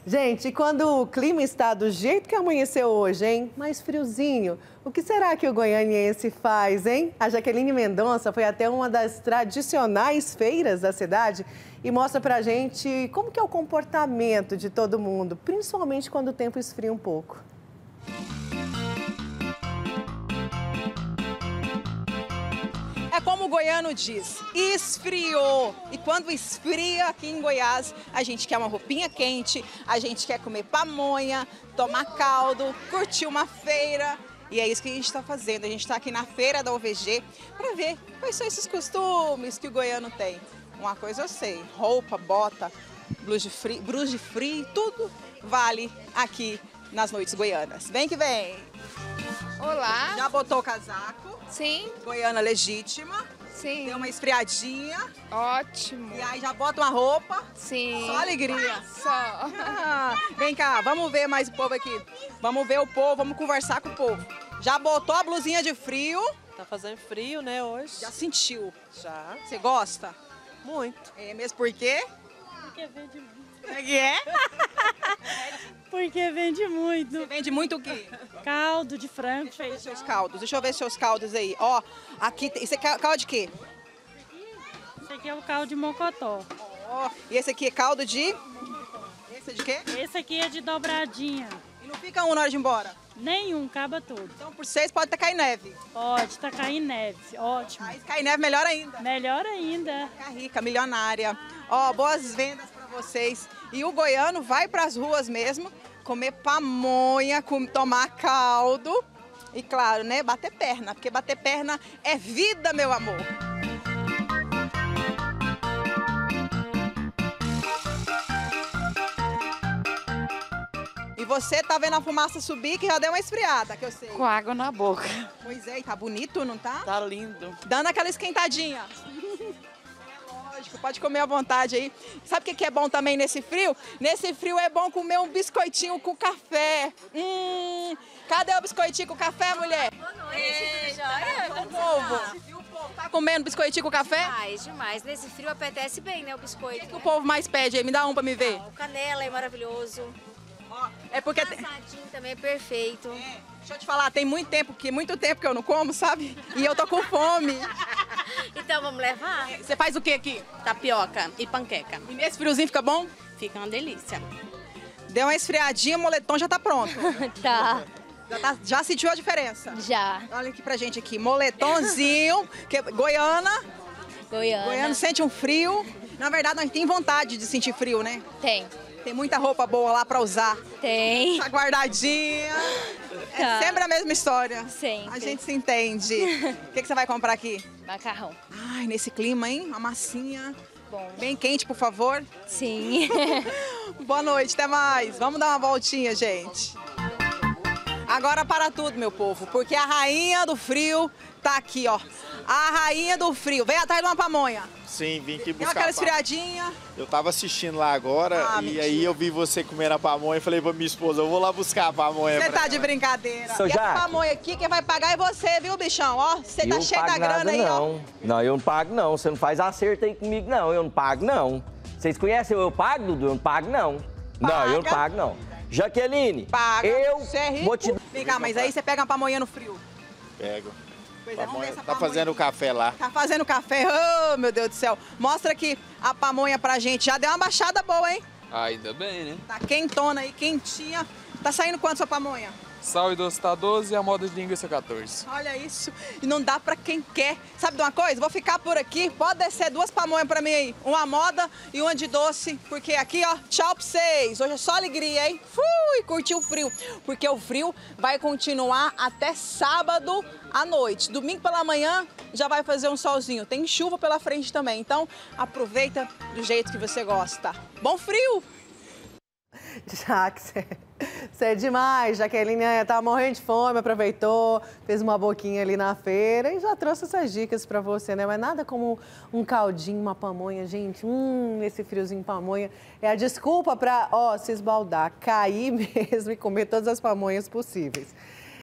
Gente, e quando o clima está do jeito que amanheceu hoje, hein? Mais friozinho, o que será que o goianiense faz, hein? A Jaqueline Mendonça foi até uma das tradicionais feiras da cidade e mostra pra gente como que é o comportamento de todo mundo, principalmente quando o tempo esfria um pouco. É como o goiano diz, esfriou. E quando esfria aqui em Goiás, a gente quer uma roupinha quente, a gente quer comer pamonha, tomar caldo, curtir uma feira. E é isso que a gente está fazendo. A gente está aqui na feira da UVG para ver quais são esses costumes que o goiano tem. Uma coisa eu sei, roupa, bota, blusa de frio, tudo vale aqui nas noites goianas. Vem que vem! Olá. Já botou o casaco? Sim. Goiana legítima. Sim. Deu uma esfriadinha. Ótimo. E aí já bota uma roupa. Sim. Só alegria. Só. Vem cá, vamos ver mais o povo aqui. Vamos ver o povo, vamos conversar com o povo. Já botou a blusinha de frio? Tá fazendo frio, né, hoje? Já sentiu? Já. Você gosta? Muito. É mesmo por quê? Porque vende muito. Como é que é? Porque vende muito. Você vende muito o quê? Caldo de frango, Deixa eu ver feijão. seus caldos. Deixa eu ver seus caldos aí. Ó, aqui, isso é caldo de quê? Esse aqui é o caldo de mocotó. Ó, e esse aqui é caldo de... Esse é de quê? Esse aqui é de dobradinha. E não fica um na hora de ir embora? Nenhum, acaba todo. Então por 6 pode até cair neve. Pode, tá caindo neve. Ótimo. Aí se cair neve, melhor ainda. Melhor ainda. Fica rica, milionária. Ó, boas vendas pra vocês. E o goiano vai pras ruas mesmo, comer pamonha, tomar caldo. E claro, né, bater perna, porque bater perna é vida, meu amor. E você tá vendo a fumaça subir, que já deu uma esfriada, que eu sei. Com água na boca. Pois é, e tá bonito, não tá? Tá lindo. Dando aquela esquentadinha. Lógico, pode comer à vontade aí. Sabe o que é bom também nesse frio? Nesse frio é bom comer um biscoitinho com café. Cadê o biscoitinho com café, mulher? Boa noite, joia? O povo. E o povo tá comendo biscoitinho com café? Demais, demais. Nesse frio apetece bem, né, o O biscoito. que o povo mais pede aí? Me dá um pra me ver. O canela é maravilhoso. É porque... Assadinho também é perfeito. Deixa eu te falar, tem muito tempo que eu não como, sabe? E eu tô com fome. Então vamos levar? Você faz o que aqui? Tapioca e panqueca. E nesse friozinho fica bom? Fica uma delícia. Deu uma esfriadinha, o moletom já tá pronto. Tá, Já sentiu a diferença? já. Olha aqui pra gente aqui, moletomzinho, que Goiano sente um frio. Na verdade, nós temos vontade de sentir frio, né? Tem. Tem muita roupa boa lá pra usar. Tem. Tá guardadinha. É Tá. sempre a mesma história. Sempre. A gente se entende. O que você vai comprar aqui? Macarrão. Ai, nesse clima, hein? Uma massinha. Bom. Bem quente, por favor. Sim. Boa noite, até mais. Vamos dar uma voltinha, gente. Agora para tudo, meu povo, porque a rainha do frio tá aqui, ó. A rainha do frio. Vem atrás de uma pamonha. Sim, vim aqui Deu buscar aquela a pamonha. esfriadinha. Eu tava assistindo lá agora Ah, e mentira. aí eu vi você comendo a pamonha e falei pra minha esposa, eu vou lá buscar a pamonha. Você pra tá de ela. brincadeira. Seu E essa Jaque. pamonha aqui, quem vai pagar é você, viu, bichão? Ó, você tá Eu cheio não da pago grana nada, aí, ó. não. Não, eu não pago, não. Você não faz acerto aí comigo, não. Eu não pago, não. Vocês conhecem eu pago, Dudu? Eu não pago, não. Não, eu não Paga. pago, não. Jaqueline, Paga. eu Você é rico. vou te... Vem cá, mas aí você pega uma pamonha no frio. Pego. Pois é, vamos ver essa Tá pamonha fazendo o aqui. café lá. Tá fazendo café. Oh, meu Deus do céu. Mostra aqui a pamonha pra gente. Já deu uma baixada boa, hein? Ainda bem, né? Tá quentona aí, quentinha. Tá saindo quanto sua pamonha? Sal e doce tá 12 e a moda de linguiça 14. Olha isso. E não dá pra quem quer. Sabe de uma coisa? Vou ficar por aqui. Pode descer 2 pamonhas pra mim aí. Uma moda e uma de doce. Porque aqui, ó, tchau pra vocês. Hoje é só alegria, hein? Fui, curti o frio. Porque o frio vai continuar até sábado à noite. Domingo pela manhã já vai fazer um solzinho. Tem chuva pela frente também. Então, aproveita do jeito que você gosta. Bom frio! Jaque, você é demais. Jaqueline tá morrendo de fome, aproveitou, fez uma boquinha ali na feira e já trouxe essas dicas pra você, né? Mas nada como um caldinho, uma pamonha, gente. Esse friozinho pamonha é a desculpa pra, ó, se esbaldar, cair mesmo e comer todas as pamonhas possíveis.